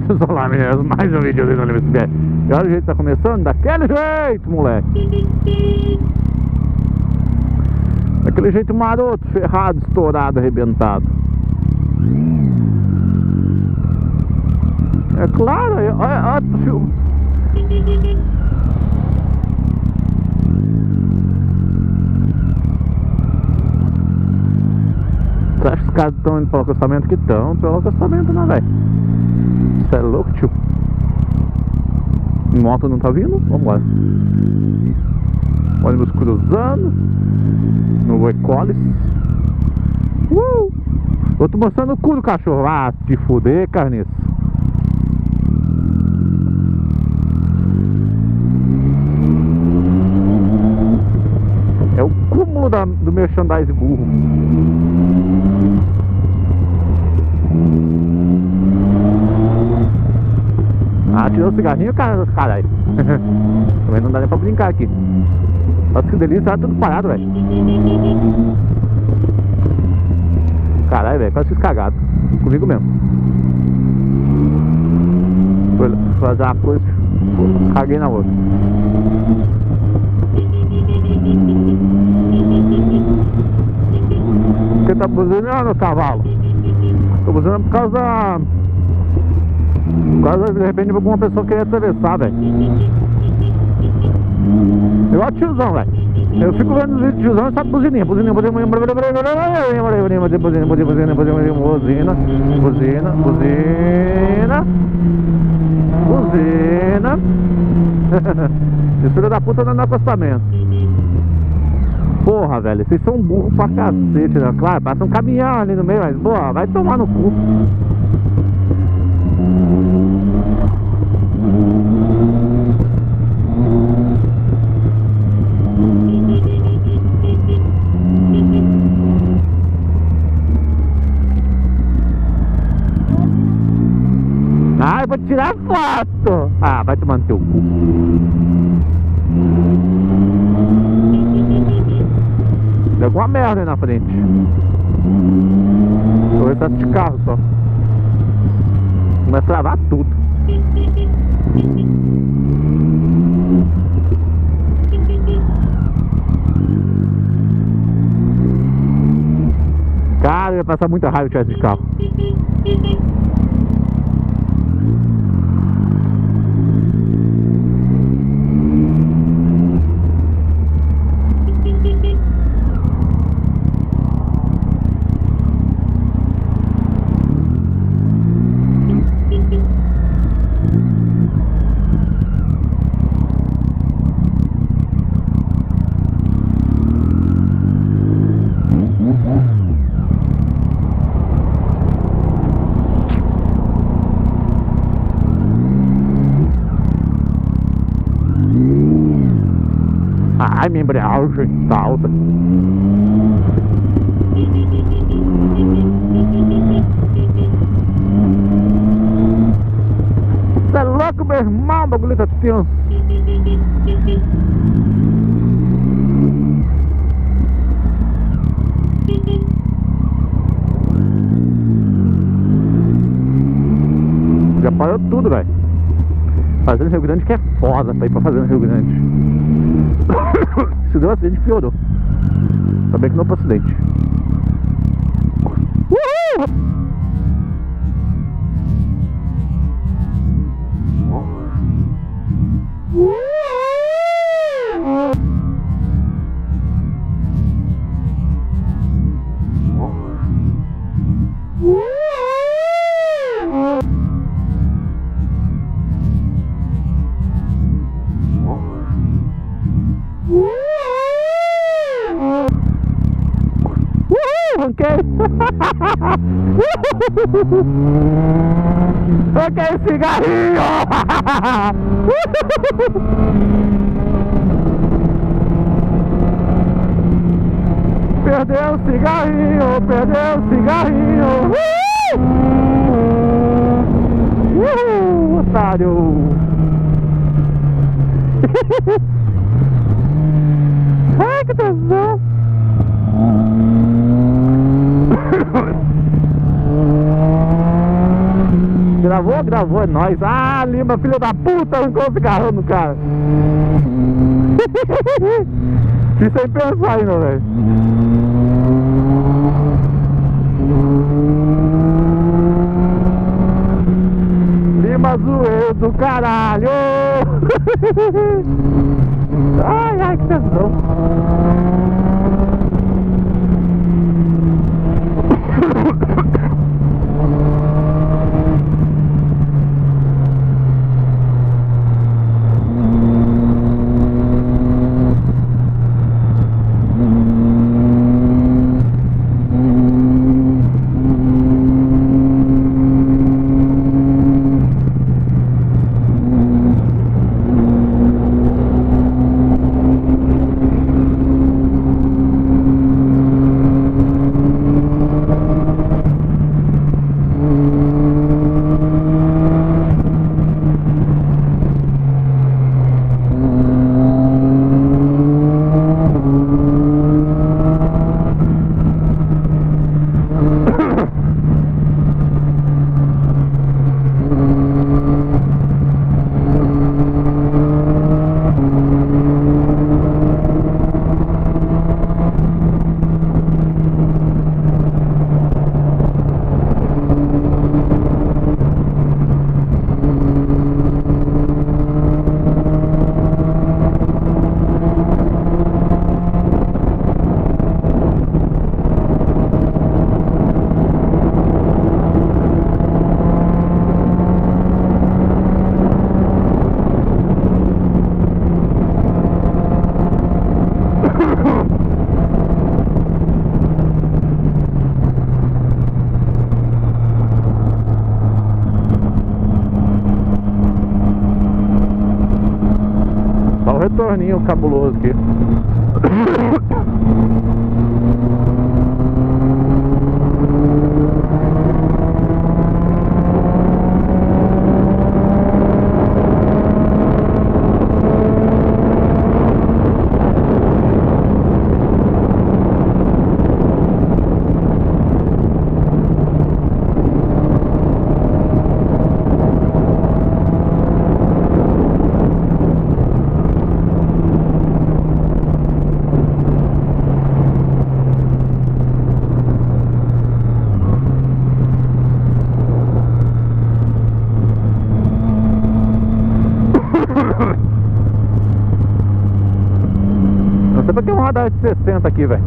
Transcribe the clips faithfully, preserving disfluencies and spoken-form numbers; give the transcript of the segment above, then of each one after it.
Olá, meninas, mais um vídeo ali no Limite Pé. E olha o jeito que tá começando, daquele jeito, moleque. Daquele jeito maroto, ferrado, estourado, arrebentado. É claro, olha, olha, filho. Você acha que os caras estão indo pelo acostamento? Que estão pelo acostamento, né, velho? Você é louco, tio? Moto não tá vindo? Vamos lá. Ônibus cruzando no Ecolis. Uh! Eu tô mostrando o cu do cachorro. Ah, se fuder, carniça. É o cúmulo da, do merchandise burro. Ah, tirou o cigarrinho, cara, caralho. Também não dá nem pra brincar aqui. Nossa, que delícia, tá tudo parado, velho. Caralho, velho, quase fiz cagado. Comigo mesmo. Foi fazer uma coisa, caguei na outra. Porque tá buzinando, cavalo? Tô buzinando por causa da... Por causa, de repente, alguma pessoa querer atravessar, velho. Igual tiozão, velho. Eu fico vendo os vídeos de tiozão e sabe buzininha, buzininha, buzininha, buzininha, buzininha, buzininha, buzininha, buzina, buzina, buzina. Esse filho da puta não é no acostamento. Porra, velho, vocês são burros pra cacete, né? Claro, passa um caminhão ali no meio, mas, porra, vai tomar no cu. Ah, eu vou tirar foto! Ah, vai tomar no teu cu. Deu alguma merda aí na frente. Vou ver se de carro só. Vai travar tudo. Cara, eu ia passar muita raiva se tivesse de carro. Ai, minha embreagem tá alta. Você é louco, meu irmão, o bagulho tá tenso. Já parou tudo, velho. Fazendo Rio Grande que é foda pra ir pra Fazenda Rio Grande. Se deu um acidente, piorou. Tá bem que não foi acidente. Uhul! Arranquei! Arranquei o cigarrinho! Perdeu o cigarrinho! Perdeu o cigarrinho! Uhul! Otário! Ai, que tesão! Gravou? Gravou. travou, é nóis. Ah, Lima, filho da puta, arrancou o cigarrão no cara. Fiz sem pensar ainda, velho. Lima zoeiro do caralho. Ai, ai, que tesão. Só o retorninho cabuloso aqui. Não sei pra que um radar de sessenta aqui, velho.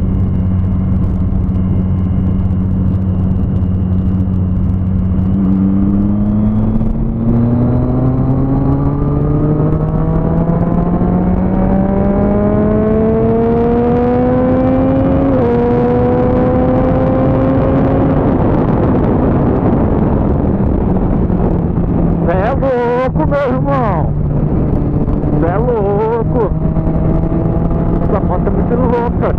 Cê é louco, meu irmão. Cê é louco. Essa moto é muito louca.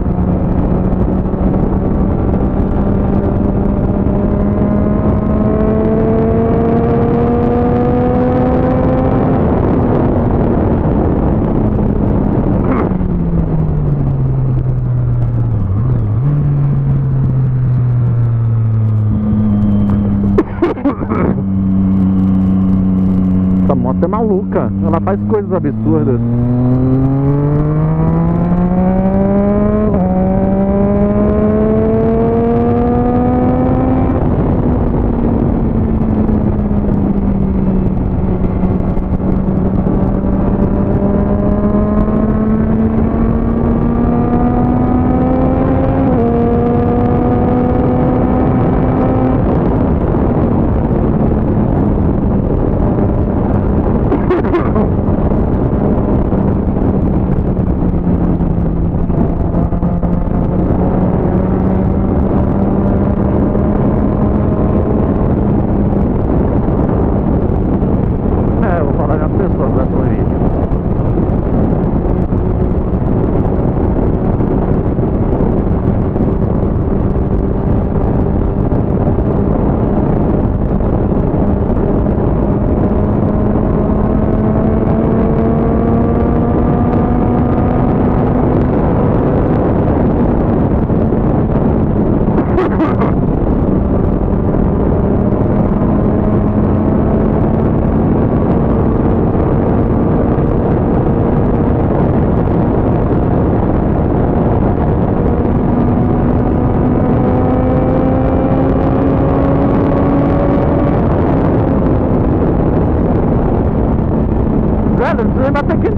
Essa moto é maluca. Ela faz coisas absurdas.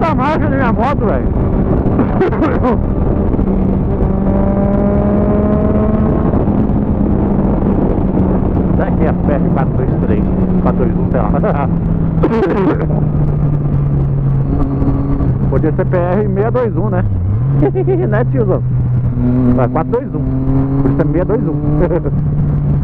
quinta marcha da minha moto, velho. Será que é a P R quatro dois três, quatro dois um, sei lá. Podia ser P R seiscentos e vinte e um, né? Né, tiozão? Vai, quatro dois um. Por isso é seiscentos e vinte e um.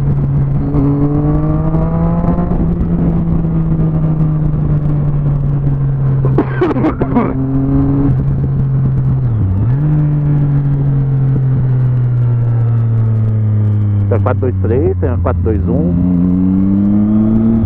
Tem a quatro dois três, tem a quatro dois um.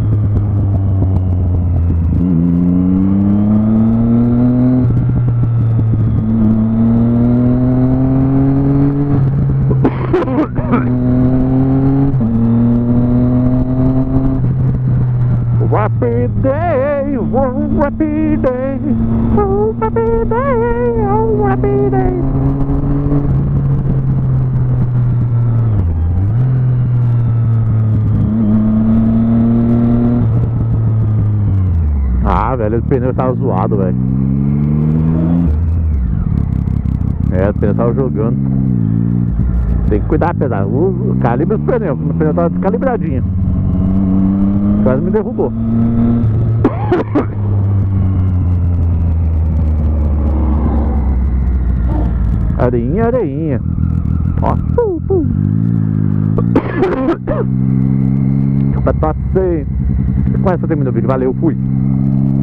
Happy day, oh happy day, oh happy day, oh happy day. Ah, velho, o pneu tava zoado, velho. É, o pneu tava jogando. Tem que cuidar, pedal. Usa, calibra os pneus, o pneu tava descalibradinho. Quase me derrubou. Areinha, areinha. Ó. Passei. Com essa termina o vídeo. Valeu, fui.